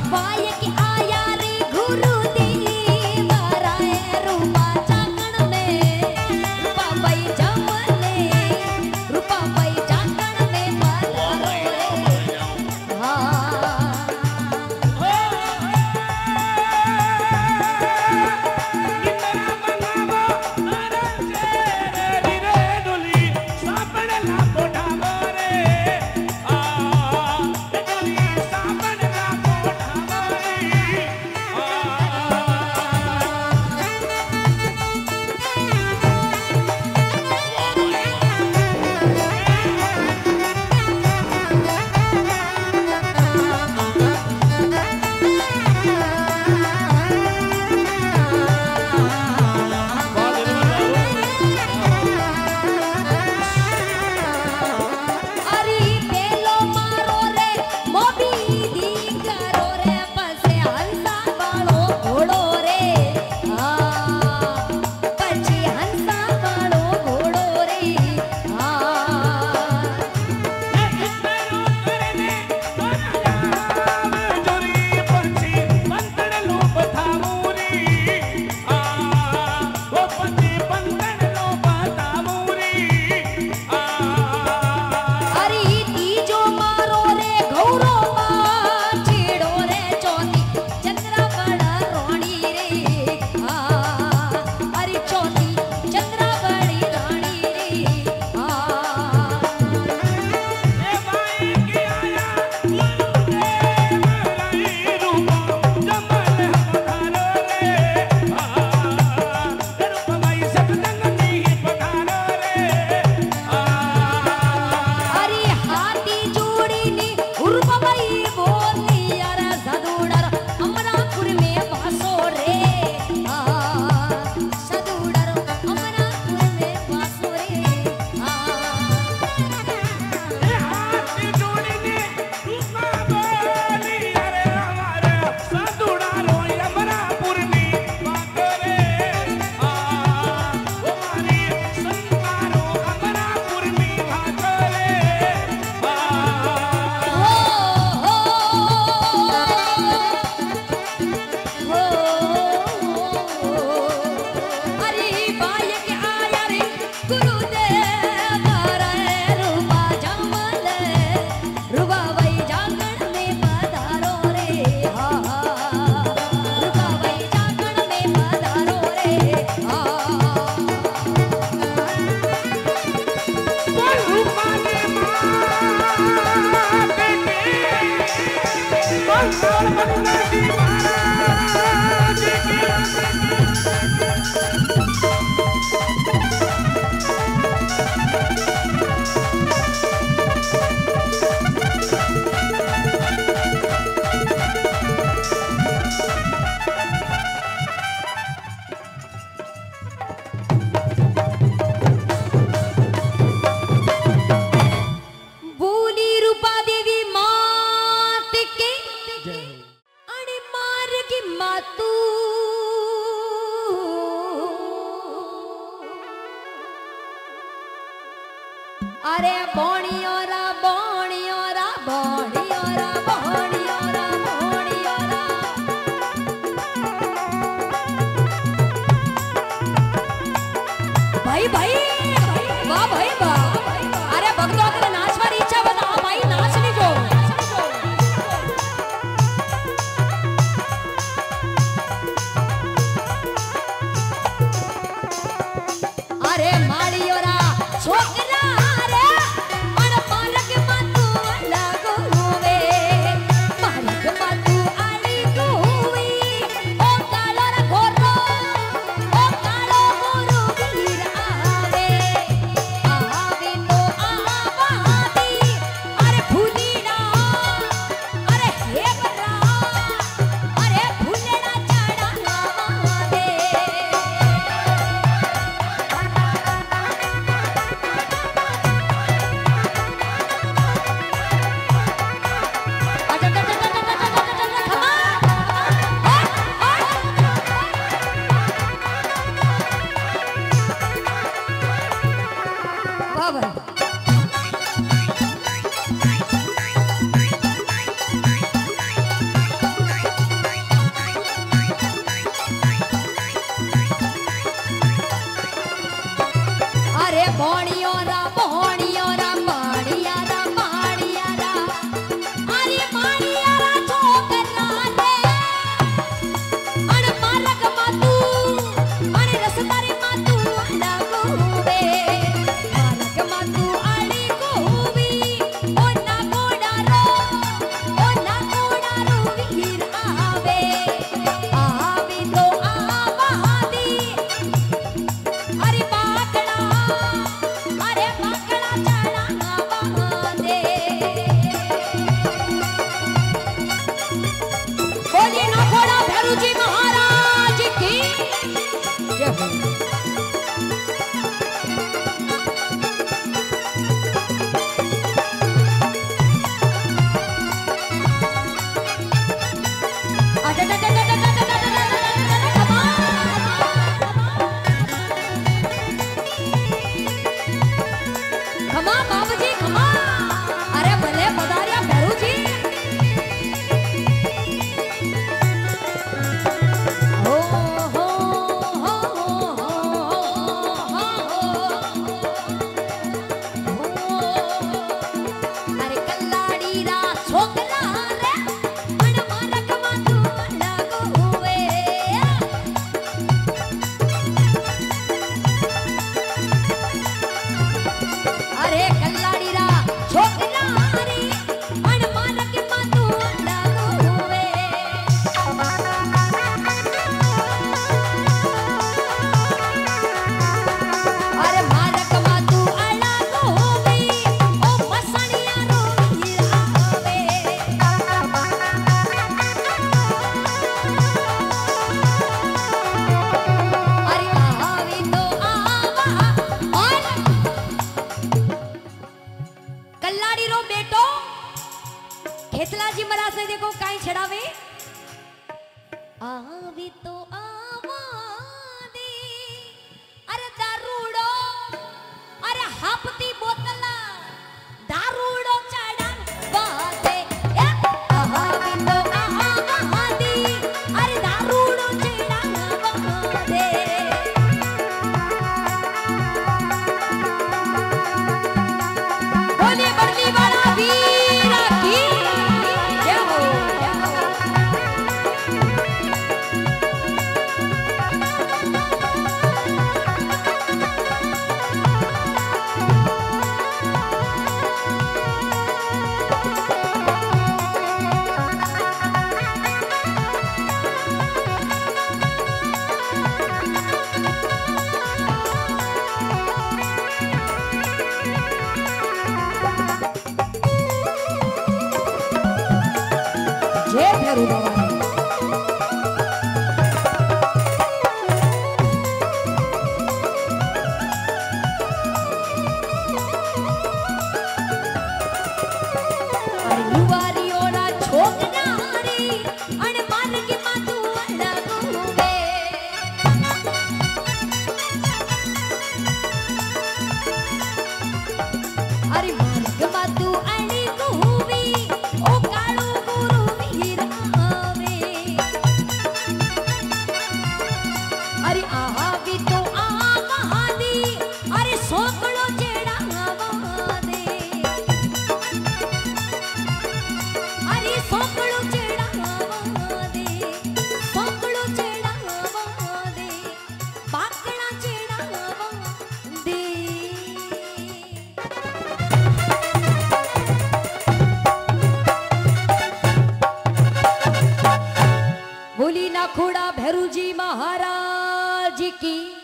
अरे बोणियोरा बोणियोरा बोणियोरा बोणियोरा बोणियोरा भाई भाई वाह भाई वाह। अरे भक्तों के नाचवारी इच्छा बता भाई नाच लीजो। अरे माड़ियोरा छोकरा भैरू जी महाराज की जय हो। खमा बाबू जी खमा। अरे भले पधारिया भैरू जी। हो हो हो हो अरे कल्लाड़ी रा छोकला रे मन मारक मातू लगो हुए। अरे कल्लाड़ी रा छोकला रे मन मारक मातू लगो हुए। अरे मारक मातू लगो हुए ओ मसनिया रो हीर आवे। अरे आवी तो आवा और कल्लाड़ी रो बेटो खेतला जी मरा से देखो काई छड़ावे। आवी तो आवा दे अरे दारूड़ो अरे हापती बोतला दारूड़ो चढ़ान बादे। आवी तो आवा दे अरे दारूड़ो चढ़ान बादे। बोलिए बड़वी वाला वीरा की जय हो। जय भैरू बाबा। अरे युवारी ओरा छोकना रे अण मार के मातू लगो हुए। अरे मार के मातू अणी को हुई ओ काळू गुरु वीर आवे। अरे आवी तो आवा दे अरे सोकड़ो चढ़ावा दे। अरे सोकड़ो चढ़ावा दे सोकड़ो चढ़ावा दे बाकड़ा चढ़ावा दे। बोली ना खोड़ा भैरू जी महाराज की।